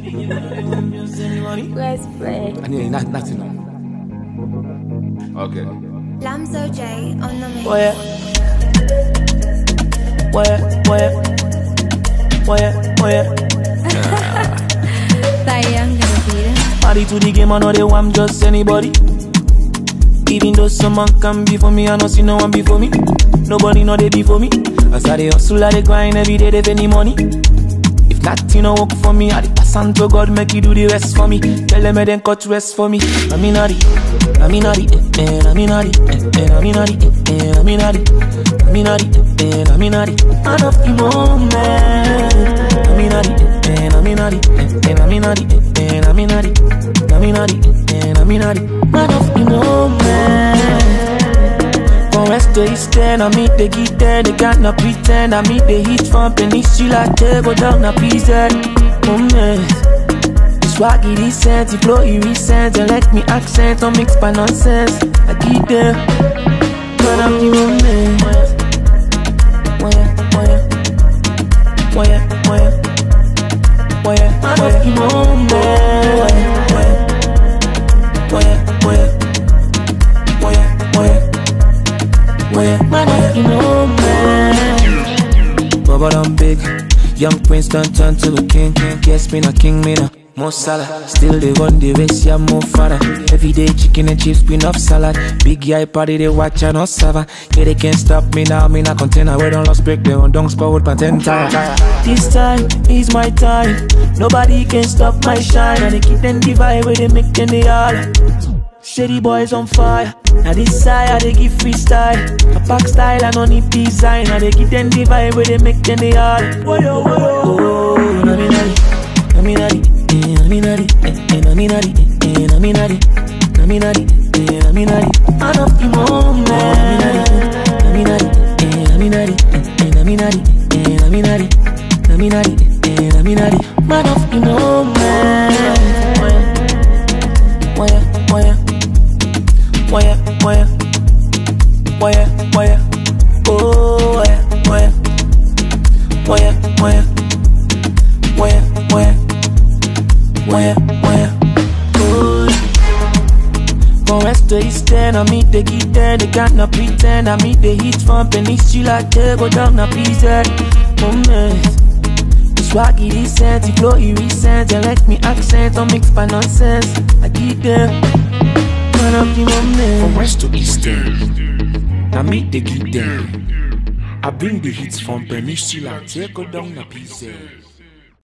Let's play. I need nothing. Okay. Lamzo J on the mix. Where? Party to the game, I know they want just anybody. Even though someone can be for me, I don't see no one before me. Nobody know they before me. As I they hustle, I they grind every day, they pay me money. If nothing no work for me, I dey pass on to God, make you do the rest for me. Tell them then cut rest for me. I'm in a man of the moment. Man of the moment. From west to east end, I meet the guitar, they got no pretend. I meet the heat from Peninsula, they go down a piece. Swaggy decent, the flow recent. They like me accent, don't mix by nonsense. I get there, man of the moment. Man of the moment. Man of the moment. Bubble I'm big, young prince done turn to a king. Guess me not king, me no more salad. Still they run the race, yeah more father. Everyday chicken and chips, spin off salad. Big guy party they watch and no sava. Yeah they can't stop me now, me not container. We don't lost break, they on don't spoil patent tire. This time is my time. Nobody can stop my shine. And they keep them divide where they make them they all. Shady boys on fire. Now this side they give freestyle. A pack style and on need design. And they give them the vibe where they make them they all. Oh, naminari. Man of the moment. Man of the moment. From west to east end, I meet the guitar, they got no pretend. I meet the heat from Peninsula, they go down a piece. Swaggy decent, the flow recent. They like me accent, don't mix by nonsense. I get there, man of the moment. From west to east end, I meet the guitar. I bring the hits from Peninsula, take go down a piece.